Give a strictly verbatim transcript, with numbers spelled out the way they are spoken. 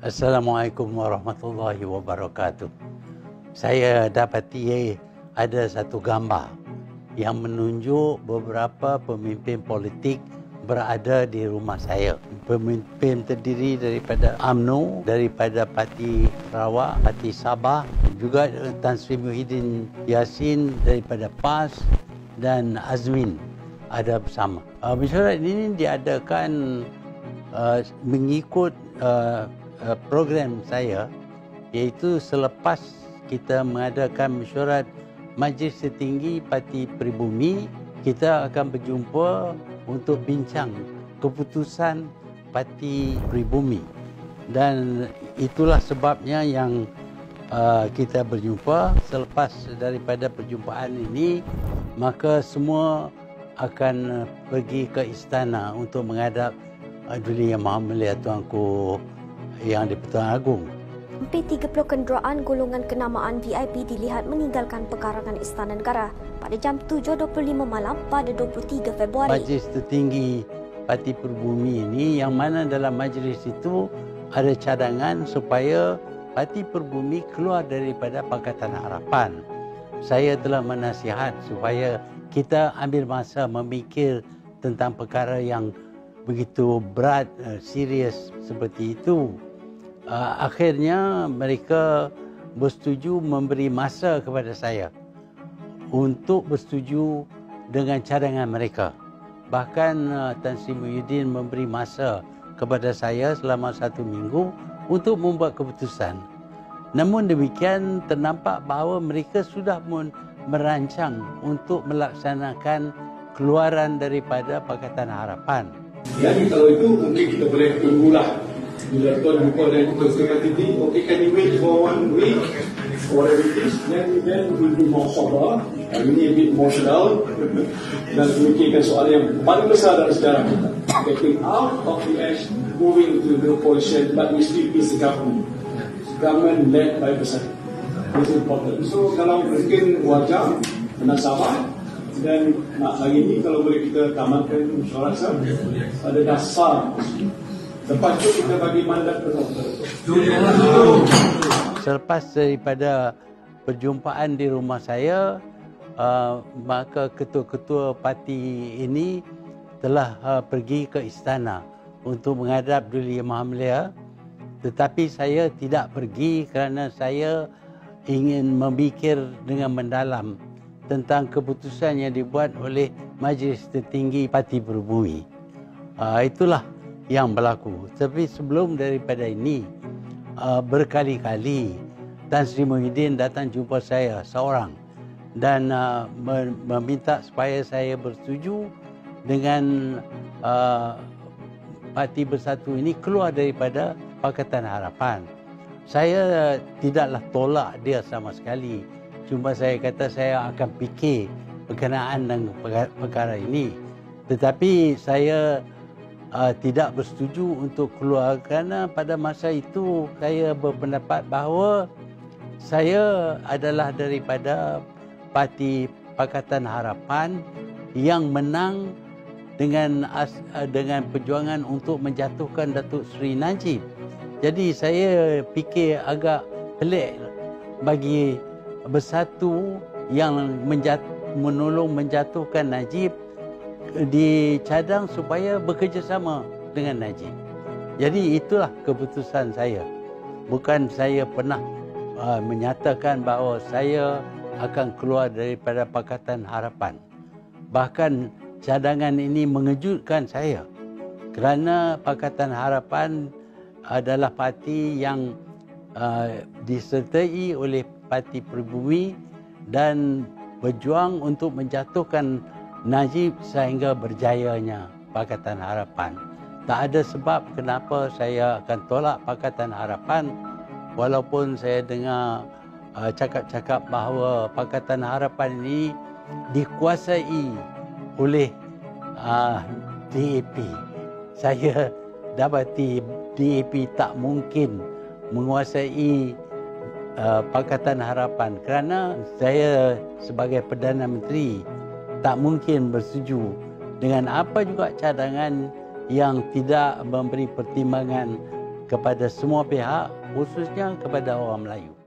Assalamualaikum warahmatullahi wabarakatuh. Saya dapati ada satu gambar yang menunjuk beberapa pemimpin politik berada di rumah saya. Pemimpin terdiri daripada U M N O, daripada Parti Sarawak, Parti Sabah, juga Tan Sri Muhyiddin Yassin daripada P A S dan Azmin ada bersama. Uh, mesyuarat ini diadakan uh, mengikut uh, uh, program saya, iaitu selepas kita mengadakan mesyuarat Majlis Tertinggi Parti Peribumi, kita akan berjumpa untuk bincang keputusan Parti Peribumi. Dan itulah sebabnya yang uh, kita berjumpa. Selepas daripada perjumpaan ini, maka semua akan pergi ke istana untuk menghadap Duli Yang Maha Mulia Tuanku Yang di-Pertuan Agong. Hampir tiga puluh kenderaan golongan kenamaan V I P dilihat meninggalkan pekarangan Istana Negara pada jam tujuh dua puluh lima malam pada dua puluh tiga Februari. Majlis Tertinggi Parti Peribumi ini, yang mana dalam majlis itu ada cadangan supaya Parti Peribumi keluar daripada Pakatan Harapan. Saya telah menasihat supaya kita ambil masa memikir tentang perkara yang begitu berat, serius seperti itu. Uh, akhirnya mereka bersetuju memberi masa kepada saya untuk bersetuju dengan cadangan mereka. Bahkan uh, Tan Sri Muhyiddin memberi masa kepada saya selama satu minggu untuk membuat keputusan. Namun demikian, ternampak bahawa mereka sudah pun merancang untuk melaksanakan keluaran daripada Pakatan Harapan. Jadi kalau itu mungkin kita boleh tunggulah. Bila tuan buka dan kita suka T V, okay, can you wait for one week or whatever it is, then, then we'll be more sober, we need a bit emotional, dan memikirkan soal yang paling besar dalam sejarah kita. Getting out of the edge, moving to the position, but we still is the government. Government led by Bersatu. This is important. So kalau mungkin wajar, menasabah, dan nak hari ini kalau boleh kita tamatkan mesyuarat pada dasar. Lepas itu kita bagi mandat kepada. Selepas daripada perjumpaan di rumah saya, uh, maka ketua-ketua parti ini telah uh, pergi ke istana untuk menghadap Duli Yang Maha Mulia. Tetapi saya tidak pergi kerana saya ingin memikir dengan mendalam tentang keputusan yang dibuat oleh Majlis Tertinggi Parti Peribumi. Uh, itulah yang berlaku. Tapi sebelum daripada ini, uh, berkali-kali Tan Sri Muhyiddin datang jumpa saya seorang dan uh, meminta supaya saya bersetuju dengan uh, Parti Bersatu ini keluar daripada Pakatan Harapan. Saya tidaklah tolak dia sama sekali. Cuma saya kata saya akan fikir berkenaan dengan perkara ini. Tetapi saya Uh, tidak bersetuju untuk keluar kerana pada masa itu saya berpendapat bahawa saya adalah daripada Parti Pakatan Harapan yang menang dengan as, uh, dengan perjuangan untuk menjatuhkan Datuk Seri Najib. Jadi saya fikir agak pelik bagi Bersatu yang menjat, menolong menjatuhkan Najib dicadang supaya bekerjasama dengan Najib. Jadi itulah keputusan saya. Bukan saya pernah uh, menyatakan bahawa saya akan keluar daripada Pakatan Harapan. Bahkan cadangan ini mengejutkan saya kerana Pakatan Harapan adalah parti yang uh, disertai oleh Parti Peribumi dan berjuang untuk menjatuhkan Najib sehingga berjayanya Pakatan Harapan. Tak ada sebab kenapa saya akan tolak Pakatan Harapan, walaupun saya dengar uh, cakap-cakap bahawa Pakatan Harapan ini dikuasai oleh uh, D A P. Saya dapati D A P tak mungkin menguasai uh, Pakatan Harapan kerana saya sebagai Perdana Menteri tak mungkin bersetuju dengan apa juga cadangan yang tidak memberi pertimbangan kepada semua pihak, khususnya kepada orang Melayu.